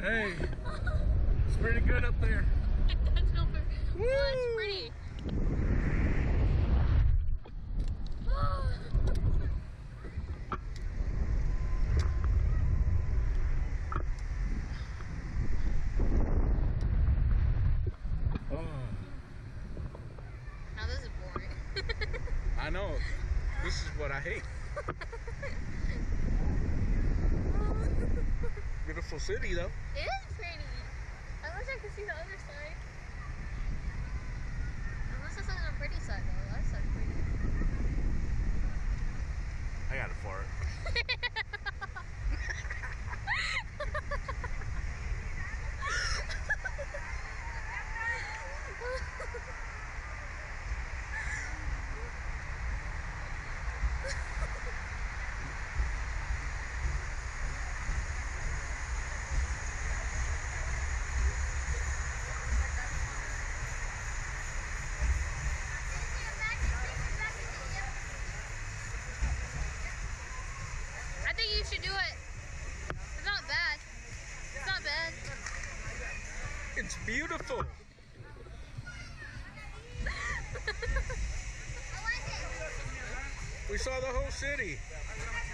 Hey, it's pretty good up there. That's over. Woo! Oh, it's pretty. Now this is boring. I know. This is what I hate. Beautiful city, though. It is pretty. I wish I could see the other side. Unless it's on the pretty side, though. That side's pretty. I got it for it. I think you should do it. It's not bad. It's not bad. It's beautiful. We saw the whole city.